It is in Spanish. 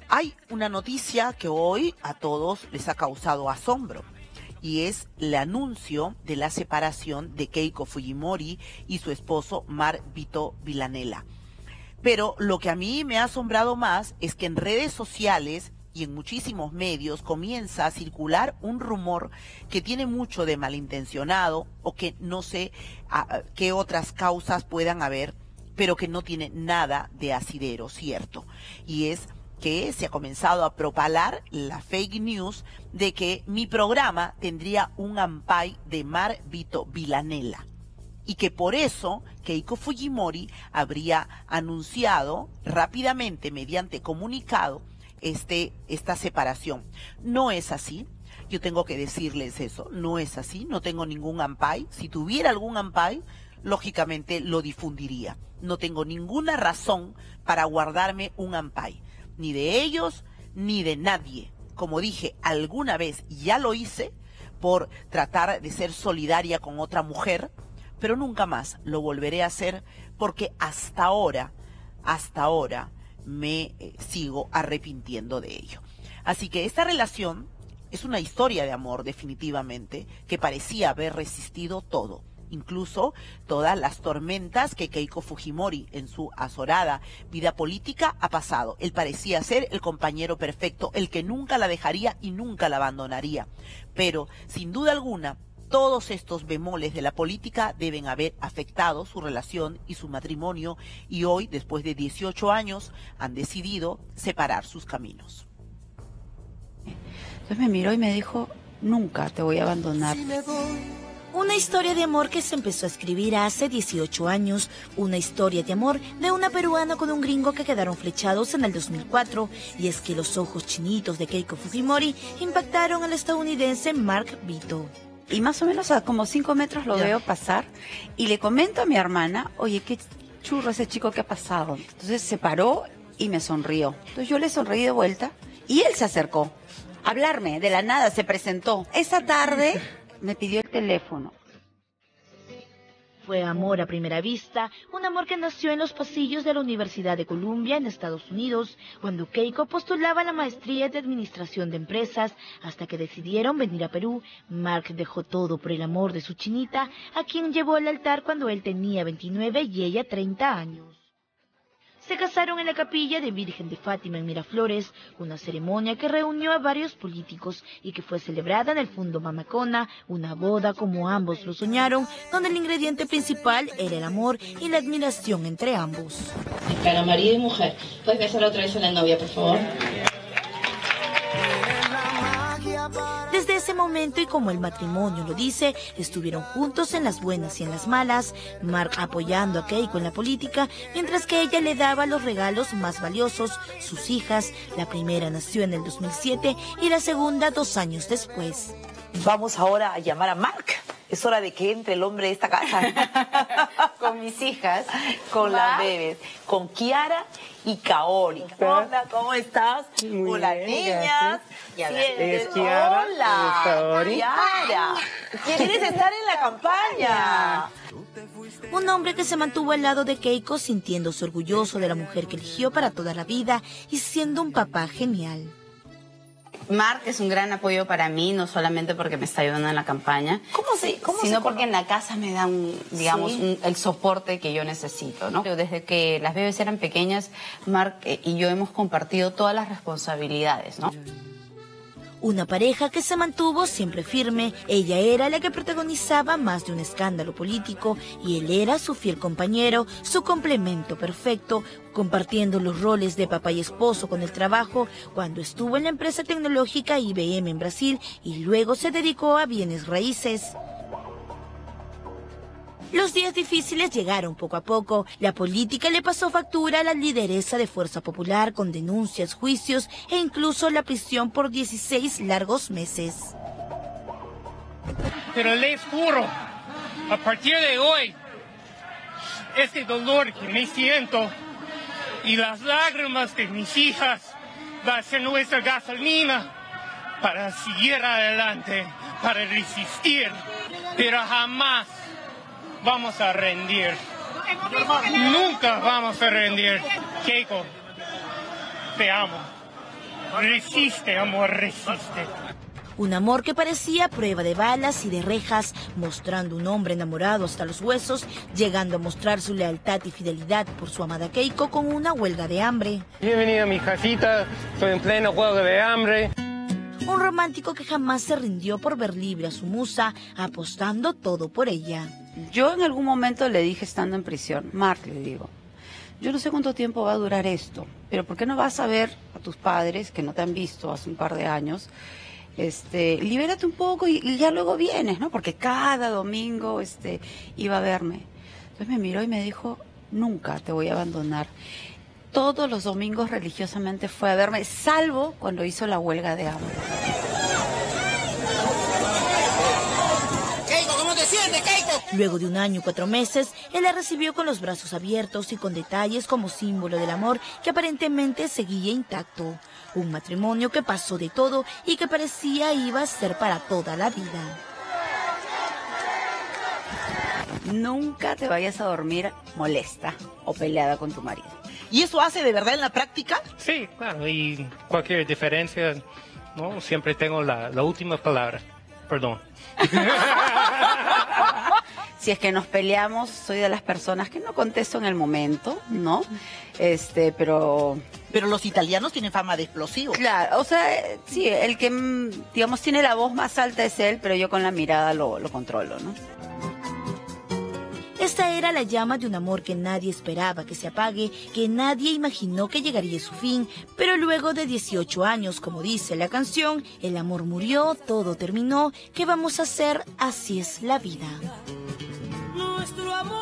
Hay una noticia que hoy a todos les ha causado asombro y es el anuncio de la separación de Keiko Fujimori y su esposo Mark Vito Villanella. Pero lo que a mí me ha asombrado más es que en redes sociales y en muchísimos medios comienza a circular un rumor que tiene mucho de malintencionado o que no sé qué otras causas puedan haber, pero que no tiene nada de asidero cierto. Y es que se ha comenzado a propalar la fake news de que mi programa tendría un ampay de Mark Vito Villanella y que por eso Keiko Fujimori habría anunciado rápidamente mediante comunicado esta separación. No es así. Yo tengo que decirles eso. No es así. No tengo ningún ampay. Si tuviera algún ampay, lógicamente lo difundiría. No tengo ninguna razón para guardarme un ampay. Ni de ellos, ni de nadie. Como dije, alguna vez ya lo hice por tratar de ser solidaria con otra mujer, pero nunca más lo volveré a hacer porque hasta ahora me sigo arrepintiendo de ello. Así que esta relación es una historia de amor definitivamente que parecía haber resistido todo. Incluso todas las tormentas que Keiko Fujimori en su azorada vida política ha pasado. Él parecía ser el compañero perfecto, el que nunca la dejaría y nunca la abandonaría. Pero, sin duda alguna, todos estos bemoles de la política deben haber afectado su relación y su matrimonio y hoy, después de 18 años, han decidido separar sus caminos. Entonces me miró y me dijo, nunca te voy a abandonar. Una historia de amor que se empezó a escribir hace 18 años, una historia de amor de una peruana con un gringo que quedaron flechados en el 2004, y es que los ojos chinitos de Keiko Fujimori impactaron al estadounidense Mark Vito. Y más o menos a como 5 metros lo veo pasar y le comento a mi hermana, oye, qué churro ese chico que ha pasado. Entonces se paró y me sonrió. Entonces yo le sonreí de vuelta y él se acercó a hablarme, de la nada se presentó. Esa tarde me pidió el teléfono. Fue amor a primera vista, un amor que nació en los pasillos de la Universidad de Columbia en Estados Unidos, cuando Keiko postulaba la maestría de Administración de Empresas, hasta que decidieron venir a Perú. Mark dejó todo por el amor de su chinita, a quien llevó al altar cuando él tenía 29 y ella 30 años. Se casaron en la capilla de Virgen de Fátima en Miraflores, una ceremonia que reunió a varios políticos y que fue celebrada en el Fundo Mamacona, una boda como ambos lo soñaron, donde el ingrediente principal era el amor y la admiración entre ambos. Para marido y mujer. ¿Puedes besar otra vez a la novia, por favor? Desde ese momento, y como el matrimonio lo dice, estuvieron juntos en las buenas y en las malas, Mark apoyando a Keiko en la política, mientras que ella le daba los regalos más valiosos, sus hijas. La primera nació en el 2007 y la segunda 2 años después. Vamos ahora a llamar a Mark. Es hora de que entre el hombre de esta casa. Con mis hijas. Con las bebés. Con Kiara y Kaori. Hola, ¿cómo estás? Muy Hola, bien, niñas. Es Kiara, Hola, es Kaori. Kiara. ¿Quieres estar en la campaña? Un hombre que se mantuvo al lado de Keiko, sintiéndose orgulloso de la mujer que eligió para toda la vida y siendo un papá genial. Mark es un gran apoyo para mí, no solamente porque me está ayudando en la campaña, sino porque en la casa me dan, digamos, el soporte que yo necesito, ¿no? Desde que las bebés eran pequeñas, Mark y yo hemos compartido todas las responsabilidades, ¿no? Una pareja que se mantuvo siempre firme. Ella era la que protagonizaba más de un escándalo político y él era su fiel compañero, su complemento perfecto, compartiendo los roles de papá y esposo con el trabajo cuando estuvo en la empresa tecnológica IBM en Brasil y luego se dedicó a bienes raíces. Los días difíciles llegaron poco a poco. La política le pasó factura a la lideresa de Fuerza Popular con denuncias, juicios e incluso la prisión por 16 largos meses. Pero les juro, a partir de hoy, este dolor que me siento y las lágrimas de mis hijas va a ser nuestra gasolina para seguir adelante, para resistir, pero jamás vamos a rendir. Nunca vamos a rendir. Keiko, te amo. Resiste, amor, resiste. Un amor que parecía prueba de balas y de rejas, mostrando un hombre enamorado hasta los huesos, llegando a mostrar su lealtad y fidelidad por su amada Keiko con una huelga de hambre. Bienvenido a mi casita, estoy en pleno huelga de hambre. Un romántico que jamás se rindió por ver libre a su musa, apostando todo por ella. Yo en algún momento le dije estando en prisión, Marc, le digo, yo no sé cuánto tiempo va a durar esto, pero ¿por qué no vas a ver a tus padres que no te han visto hace un par de años? Libérate un poco y ya luego vienes, ¿no? Porque cada domingo iba a verme. Entonces me miró y me dijo, nunca te voy a abandonar. Todos los domingos religiosamente fue a verme, salvo cuando hizo la huelga de hambre. Keiko, ¿cómo te sientes, Keiko? Luego de 1 año y 4 meses, él la recibió con los brazos abiertos y con detalles como símbolo del amor que aparentemente seguía intacto. Un matrimonio que pasó de todo y que parecía iba a ser para toda la vida. Nunca te vayas a dormir molesta o peleada con tu marido. ¿Y eso hace de verdad en la práctica? Sí, claro, y cualquier diferencia, ¿no? Siempre tengo la última palabra. Perdón. Si es que nos peleamos, soy de las personas que no contesto en el momento, ¿no? Pero los italianos tienen fama de explosivos. Claro, o sea, sí, el que, digamos, tiene la voz más alta es él, pero yo con la mirada lo controlo, ¿no? Esta era la llama de un amor que nadie esperaba que se apague, que nadie imaginó que llegaría a su fin, pero luego de 18 años, como dice la canción, el amor murió, todo terminó, ¿qué vamos a hacer? Así es la vida. Nuestro amor